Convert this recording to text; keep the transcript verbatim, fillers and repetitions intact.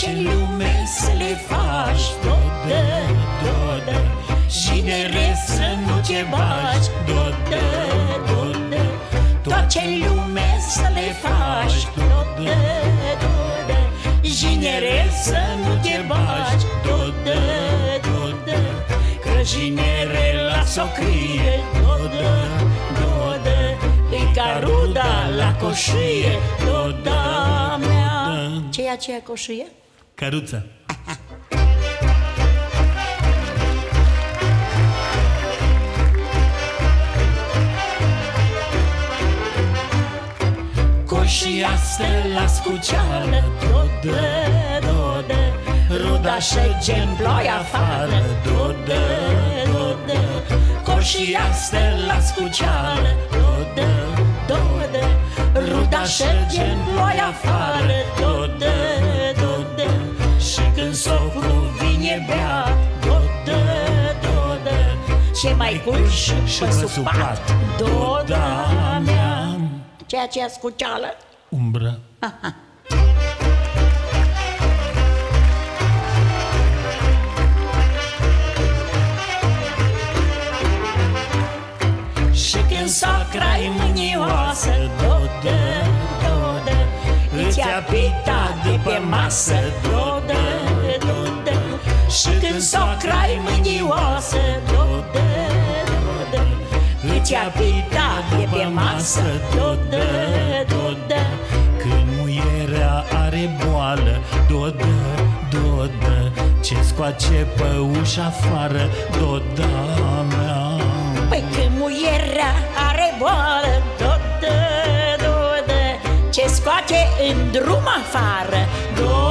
ce lume să le faci, dodă, dodă, jinere să nu te bagi, dodă, dodă, tot ce lume să le faci, dodă, dodă, jinere să nu te bagi, dodă, dodă, că jinere las-o crie, dodă, dodă, e ca ruda la coșie, doda mea. Ce e aceea coșie? Căruța. Coșia stă la scuceală, dodă, dodă, ruda șege în ploi afară, dodă, dodă, coșia stă la scuceală, dodă, dodă, ruda șege în ploi afară, dodă, dodă, și când socru vine bea, dodă, dodă, ce mai culci și pe sub pat, doda mea. Ceea ce e scuceală? Umbră. Aha. Și când socra-i mânioasă, dodă, dodă, îți ia pita de pe masă, dodă, dodă, și când socra-i mânioasă, dodă, dodă, îți ia pita de pe masă, dodă, dodă, când muierea are boală, dodă, dodă, ce scoace pe ușa afară, doda mea. Păi când muierea are boală, dodă, dodă, ce scoate în drum afară, dodă.